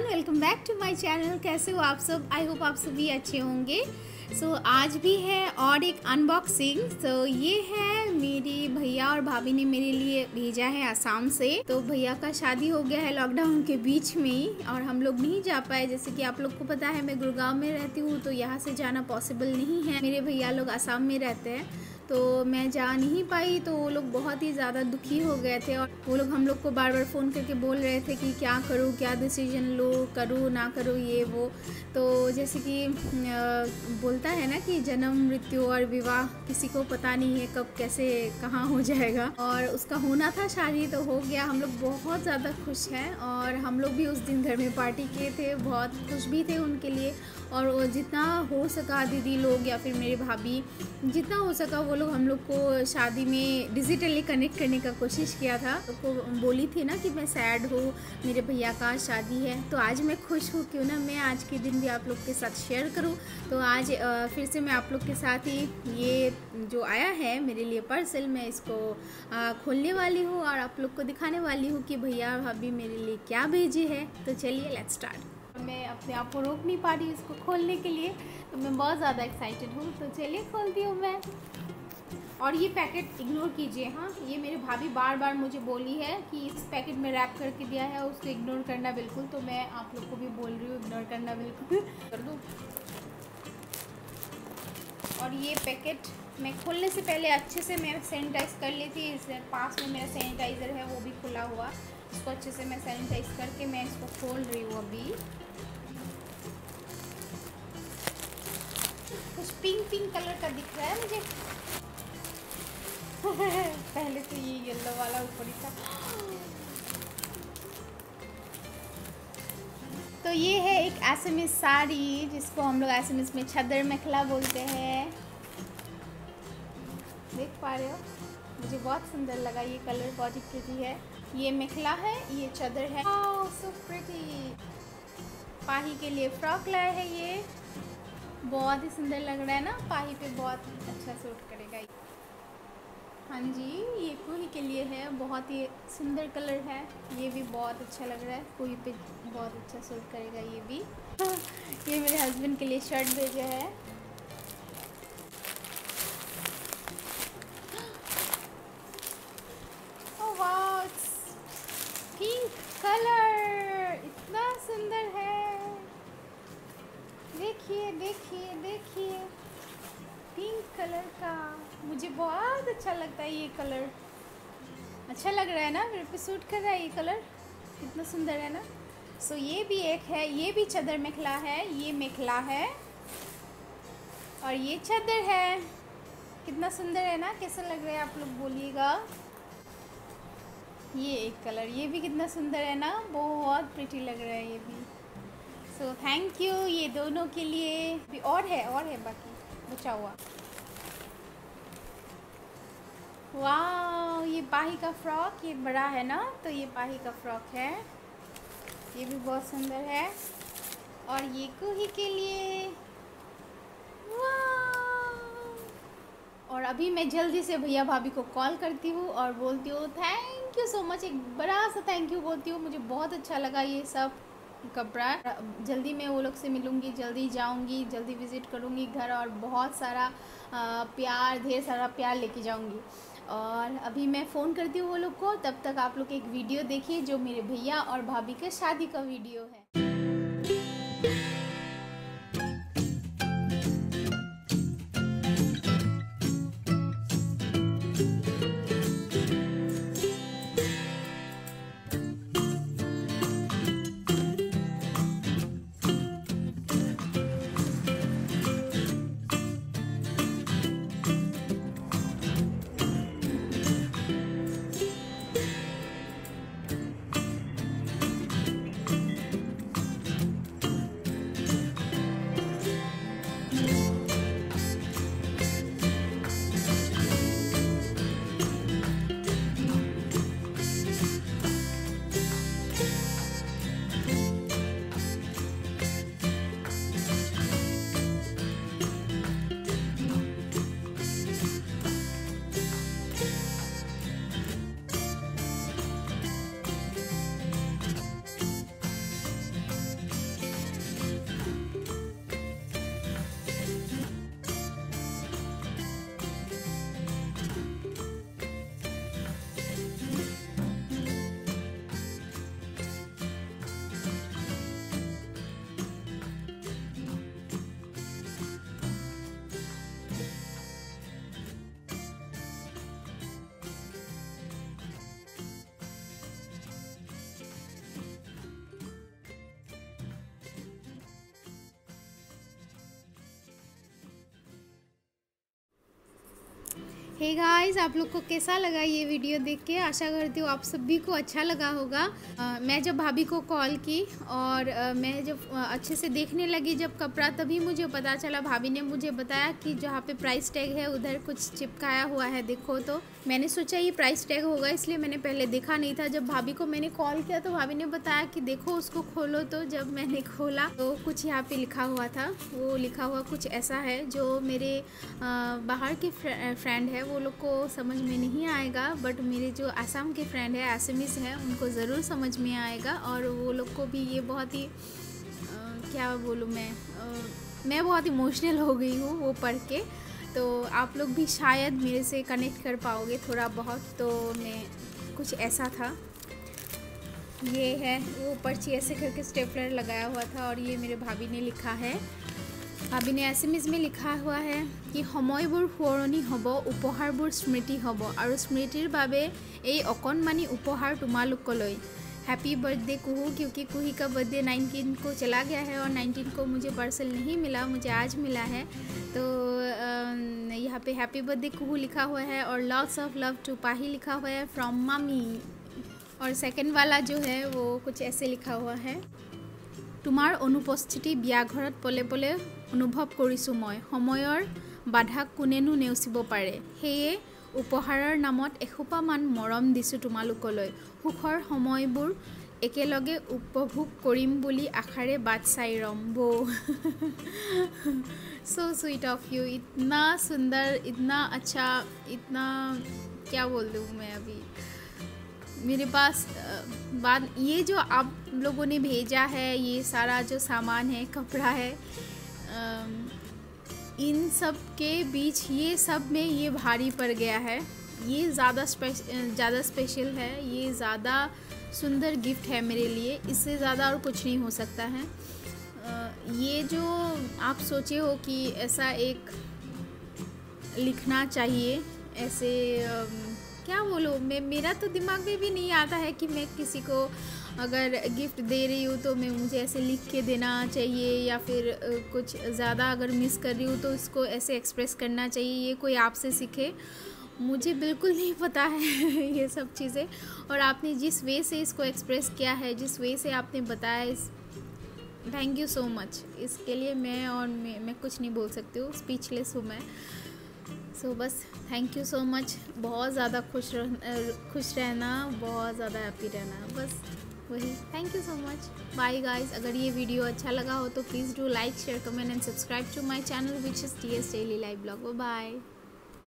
Welcome back to my channel. कैसे हो आप सब? आई होप आप सभी अच्छे होंगे। आज भी है और एक अनबॉक्सिंग। ये है मेरी भैया और भाभी ने मेरे लिए भेजा है आसाम से। तो भैया का शादी हो गया है लॉकडाउन के बीच में ही और हम लोग नहीं जा पाए। जैसे कि आप लोग को पता है मैं गुड़गांव में रहती हूँ, तो यहाँ से जाना पॉसिबल नहीं है। मेरे भैया लोग आसाम में रहते हैं तो मैं जा नहीं पाई। तो वो लोग बहुत ही ज़्यादा दुखी हो गए थे और वो लोग हम लोग को बार बार फ़ोन करके बोल रहे थे कि क्या करूँ, क्या डिसीजन लो, करूँ ना करूँ, ये वो। तो जैसे कि बोलता है ना कि जन्म, मृत्यु और विवाह किसी को पता नहीं है कब कैसे कहाँ हो जाएगा। और उसका होना था शादी, तो हो गया। हम लोग बहुत ज़्यादा खुश हैं और हम लोग भी उस दिन घर में पार्टी किए थे, बहुत खुश भी थे उनके लिए। और वो जितना हो सका, दीदी लोग या फिर मेरे भाभी जितना हो सका, वो लोग हम लोग को शादी में डिजिटली कनेक्ट करने का कोशिश किया था। तो बोली थी ना कि मैं सैड हूँ, मेरे भैया का शादी है। तो आज मैं खुश हूँ, क्यों ना मैं आज के दिन भी आप लोग के साथ शेयर करूँ। तो आज फिर से मैं आप लोग के साथ ही ये जो आया है मेरे लिए पार्सल, मैं इसको खोलने वाली हूँ और आप लोग को दिखाने वाली हूँ कि भैया भाभी मेरे लिए क्या भेजे है। तो चलिए लेट्स स्टार्ट। मैं अपने आप को रोक नहीं पा रही इसको खोलने के लिए, तो मैं बहुत ज़्यादा एक्साइटेड हूँ। तो चलिए खोलती हूँ मैं। और ये पैकेट इग्नोर कीजिए, हाँ, ये मेरी भाभी बार बार मुझे बोली है कि इस पैकेट में रैप करके दिया है, उसको इग्नोर करना बिल्कुल। तो मैं आप लोग को भी बोल रही हूँ इग्नोर करना बिल्कुल कर दो। और ये पैकेट मैं खोलने से पहले अच्छे से मैं सैनिटाइज कर लेती। इस पास में मेरा सैनिटाइज़र है, वो भी खुला हुआ। इसको अच्छे से मैं सैनिटाइज करके मैं इसको खोल रही हूँ अभी। कुछ पिंक कलर का दिख रहा है मुझे पहले तो ये येलो वाला ऊपर ही था। तो ये है एक एसएमएस साड़ी, जिसको हम लोग एसएमएस में चादर मेखला बोलते हैं। देख पा रहे हो, मुझे बहुत सुंदर लगा ये कलर, बहुत ही प्रिटी है। ये मेखला है, ये चादर है। So pretty. पाही के लिए फ्रॉक लाया है, ये बहुत ही सुंदर लग रहा है ना, पाही पे बहुत अच्छा सूट करेगा। हाँ जी, ये कोही के लिए है, बहुत ही सुंदर कलर है। ये भी बहुत अच्छा लग रहा है, कोही पे बहुत अच्छा सूट करेगा ये भी। ये मेरे हस्बैंड के लिए शर्ट भेजा है। ओह वाह, पिंक कलर इतना सुंदर है। देखिए देखिए देखिए, पिंक कलर का मुझे बहुत अच्छा लगता है। ये कलर अच्छा लग रहा है ना, मेरे पे सूट कर रहा है ये कलर, कितना सुंदर है ना। सो ये भी एक है, ये भी चादर मेखला है। ये मेखला है और ये चादर है। कितना सुंदर है ना, कैसा लग रहा है आप लोग बोलिएगा। ये एक कलर, ये भी कितना सुंदर है ना, बहुत प्रिटी लग रहा है ये भी। सो थैंक यू ये दोनों के लिए। भी और है बाकी बचा हुआ। वाह, ये पाही का फ्रॉक, ये बड़ा है ना, तो ये पाही का फ्रॉक है। ये भी बहुत सुंदर है। और ये कोही के लिए। वाह। और अभी मैं जल्दी से भैया भाभी को कॉल करती हूँ और बोलती हूँ थैंक यू सो मच। एक बड़ा सा थैंक यू बोलती हूँ, मुझे बहुत अच्छा लगा ये सब कपड़ा। जल्दी मैं वो लोग से मिलूँगी, जल्दी जाऊँगी, जल्दी विज़िट करूँगी घर और बहुत सारा प्यार, ढेर सारा प्यार लेके जाऊँगी। और अभी मैं फ़ोन करती हूँ वो लोग को, तब तक आप लोग एक वीडियो देखिए जो मेरे भैया और भाभी के शादी का वीडियो है। हे गाइस, आप लोग को कैसा लगा ये वीडियो देख के? आशा करती हूँ आप सभी को अच्छा लगा होगा। मैं जब भाभी को कॉल की और मैं जब अच्छे से देखने लगी जब कपड़ा, तभी मुझे पता चला, भाभी ने मुझे बताया कि जहाँ पे प्राइस टैग है उधर कुछ चिपकाया हुआ है, देखो। तो मैंने सोचा ये प्राइस टैग होगा, इसलिए मैंने पहले देखा नहीं था। जब भाभी को मैंने कॉल किया तो भाभी ने बताया कि देखो उसको खोलो। तो जब मैंने खोला तो कुछ यहाँ पे लिखा हुआ था। वो लिखा हुआ कुछ ऐसा है जो मेरे बाहर के फ्रेंड है वो लोग को समझ में नहीं आएगा, बट मेरे जो आसाम के फ्रेंड है, आसामीज है, उनको ज़रूर समझ में आएगा। और वो लोग को भी ये बहुत ही क्या बोलूँ मैं बहुत इमोशनल हो गई हूँ वो पढ़ के। तो आप लोग भी शायद मेरे से कनेक्ट कर पाओगे थोड़ा बहुत। तो मैं कुछ ऐसा था, ये है वो पर्ची ऐसे करके स्टेपलर लगाया हुआ था। और ये मेरे भाभी ने लिखा है, भाभी ने एसएमएस में लिखा हुआ है कि সময়বোৰ শুৱৰণি হ'ব, উপহাৰবোৰ স্মৃতি হ'ব আৰু স্মৃতিৰ বাবে এই অকণমানি উপহাৰ তোমালোকলৈ। हैप्पी बर्थडे कुहू, क्योंकि कुही का बर्थडे 19 को चला गया है और 19 को मुझे पार्सल नहीं मिला, मुझे आज मिला है। तो यहाँ पे हैप्पी बर्थडे कुहू लिखा हुआ है और लॉट्स ऑफ लव टू पाही लिखा हुआ है फ्रॉम मम्मी। और सेकंड वाला जो है वो कुछ ऐसे लिखा हुआ है, তোমাৰ অনুপস্থিতি বিয়াঘৰত পলে পলে অনুভৱ কৰিছোঁ মই, সময়ৰ বাধাক কোনেনো নেওচিব পাৰে, সেয়ে উপহাৰৰ নামত এসোপামান মৰম দিছোঁ তোমালোকলৈ, সুখৰ সময়বোৰ একেলগে উপভোগ কৰিম বুলি আশাৰে বাট চাই ৰম বৌ। सो स्वीट ऑफ यू, इतना सुंदर, इतना अच्छा, इतना क्या बोल दूँ मैं अभी। मेरे पास बाद ये जो आप लोगों ने भेजा है, ये सारा जो सामान है, कपड़ा है, इन सब के बीच ये सब में ये भारी पड़ गया है। ये ज़्यादा स्पेशल है, ये ज़्यादा सुंदर गिफ्ट है मेरे लिए, इससे ज़्यादा और कुछ नहीं हो सकता है। ये जो आप सोचे हो कि ऐसा एक लिखना चाहिए, ऐसे क्या बोलूँ मैं, मेरा तो दिमाग में भी नहीं आता है कि मैं किसी को अगर गिफ्ट दे रही हूँ तो मैं मुझे ऐसे लिख के देना चाहिए, या फिर कुछ ज़्यादा अगर मिस कर रही हूँ तो इसको ऐसे एक्सप्रेस करना चाहिए। ये कोई आपसे सीखे, मुझे बिल्कुल नहीं पता है ये सब चीज़ें। और आपने जिस वे से इसको एक्सप्रेस किया है, जिस वे से आपने बताया, थैंक यू सो मच। इसके लिए मैं कुछ नहीं बोल सकती हूँ, स्पीचलेस हूँ मैं। सो बस थैंक यू सो मच। बहुत ज़्यादा खुश रहना, बहुत ज़्यादा हैप्पी रहना, बस वही। Thank you so much. Bye guys. अगर ये वीडियो अच्छा लगा हो तो please do like, share, comment and subscribe to my channel which is TS daily live blog. Bye.